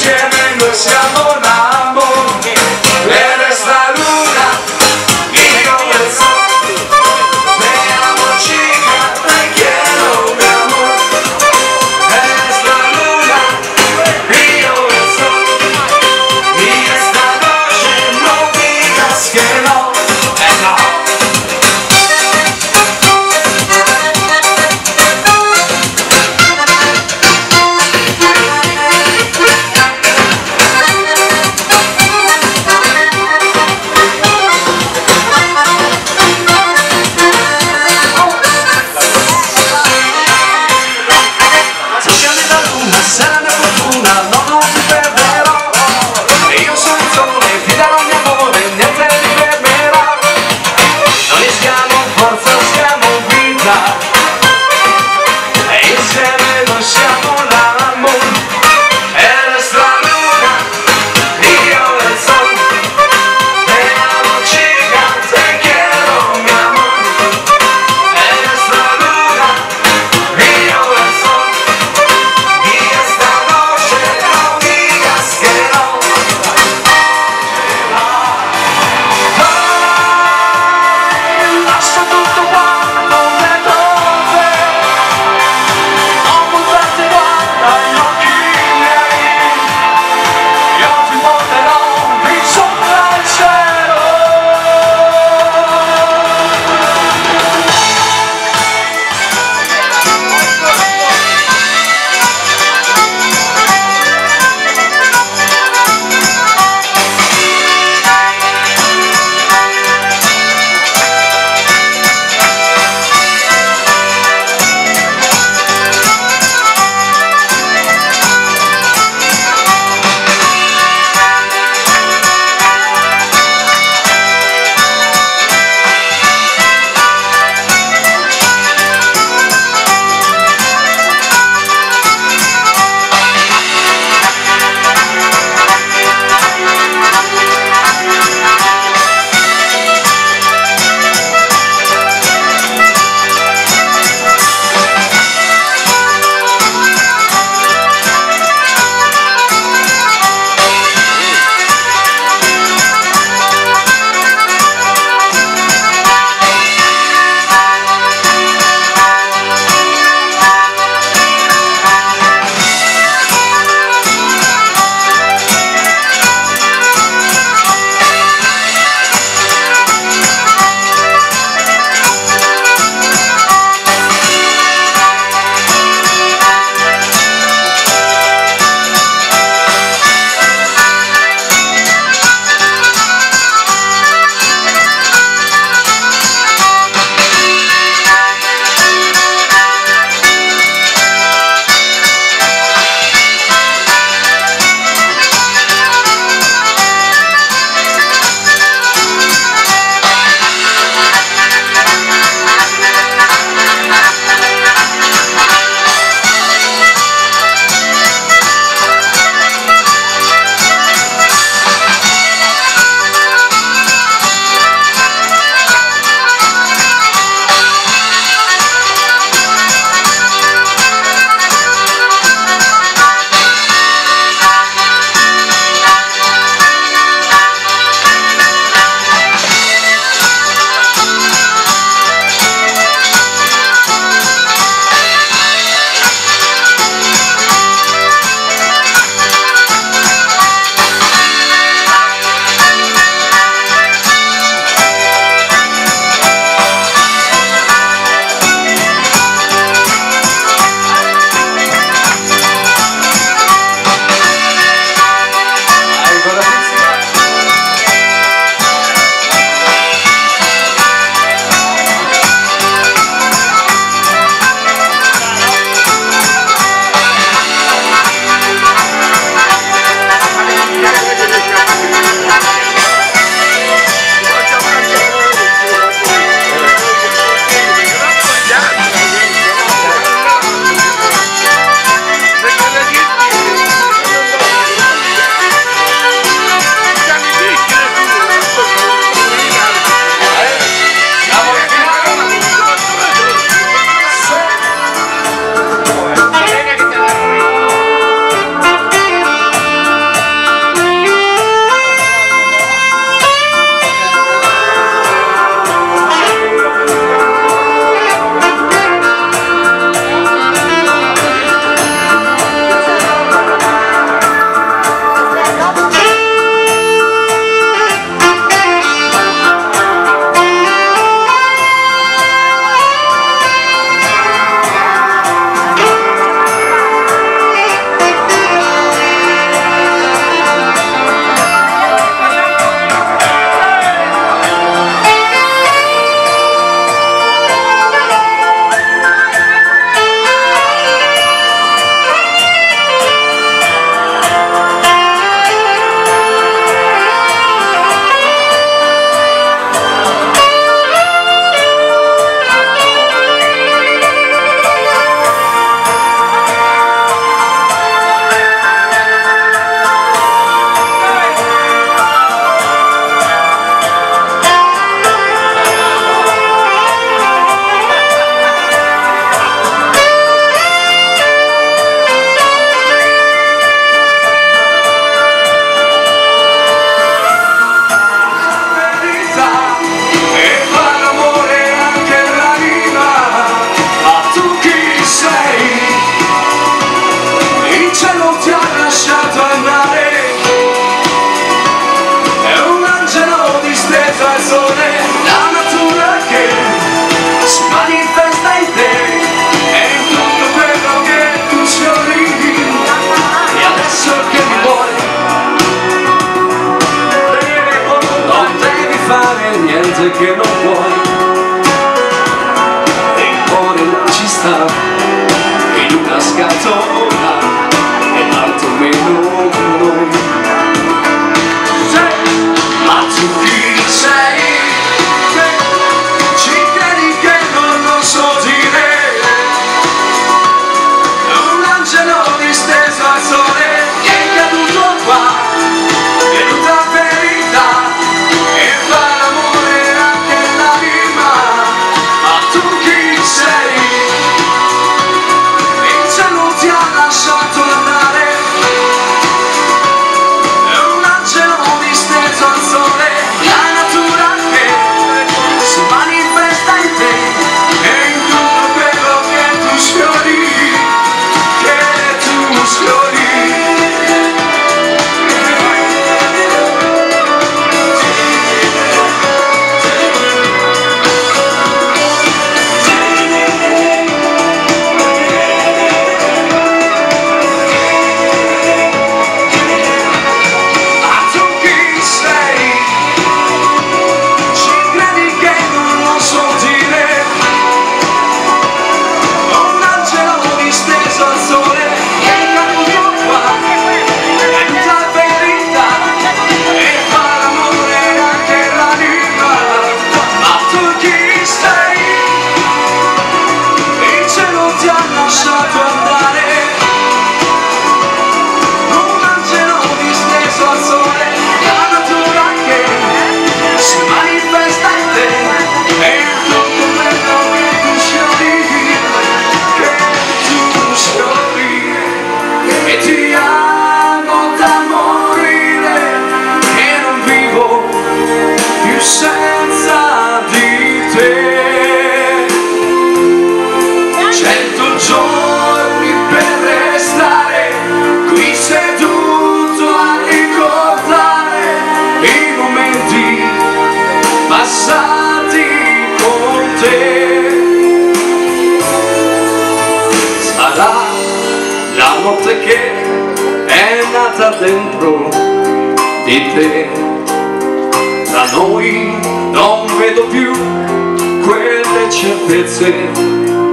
insieme noi siamo l'amore. Eres la luna, io el sol. Veamos chica, te quiero mi amor. Eres la luna, io el sol. Y esta noche no digas que no, no. Sarà mia fortuna, no, non ti perderò. E io sono il sole, ti darò il mio amore, niente mi fermerà. Noi siamo forza, siamo vita, e insieme noi siamo l'amore. Eres la luna, io el sol. Veamos chica, te quiero mi amor. Eres la luna, io el sol. Y esta noche cielo ti ha lasciato andare, è un angelo disteso al sole, la natura che si manifesta in te, è in tutto quello che tu sfiori, e adesso che mi vuoi, non devi fare niente che non puoi, e il cuore ci sta in una scatola e tanto meno noi. Ma tu chi sei? Ci credi che non lo so dire? Un angelo disteso al sole che è caduto qua, venuta verità e fa l'amore anche l'anima. Ma tu chi sei? Il cielo ti ha lasciato andare, è un angelo disteso al sole, la natura che si manifesta in te, e in tutto quello che tu sfiori, che tu sfiori. Lasciato andare, un angelo disteso al sole, la natura che si manifesta in te, e tutto quello che tu sfiori, che tu sfiori, e ti amo da morire, che non vivo più senza di te. 100 giorni per restare qui seduto a ricordare i momenti passati con te. Sarà la notte che è nata dentro di te, da noi non vedo più quelle certezze.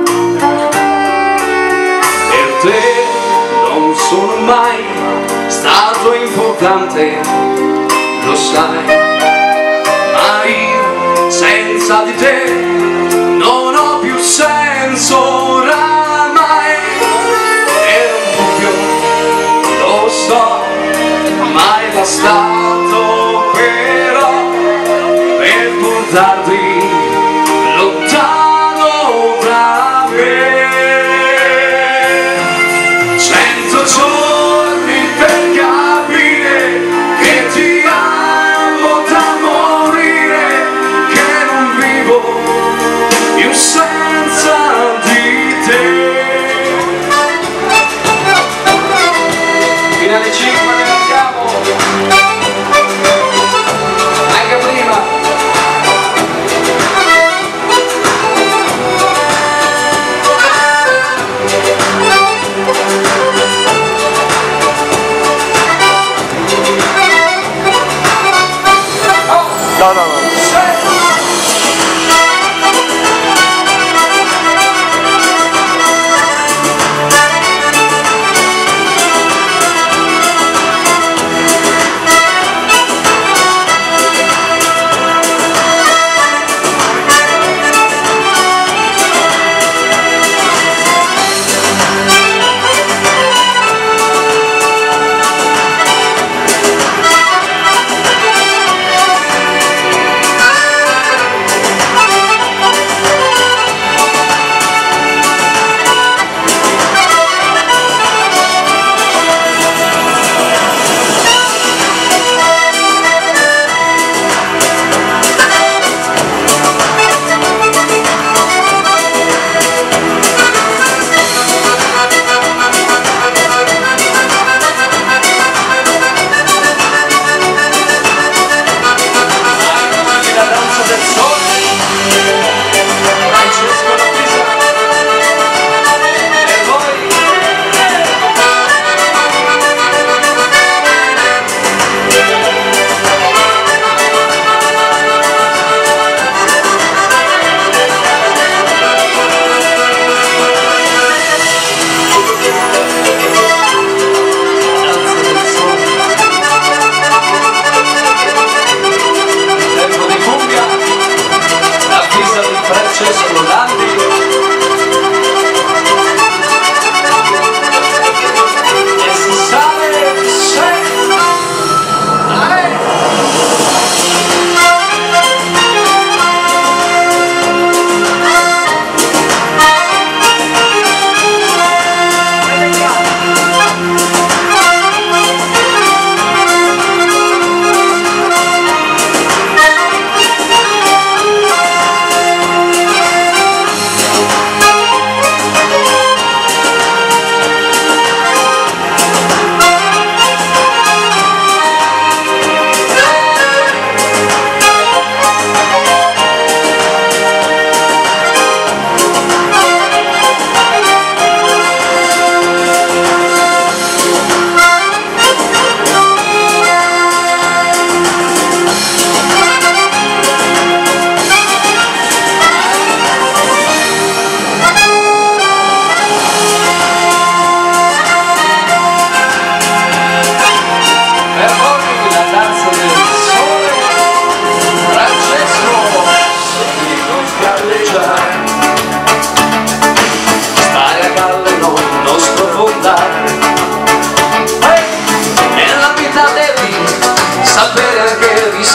Per te non sono mai stato importante, lo sai, ma io senza di te non ho più senso oramai. Era un dubbio, lo so, ma è bastato però per portarti lontano da me. 100 giorni per capire che ti amo da morire, che non vivo più senza di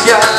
macchia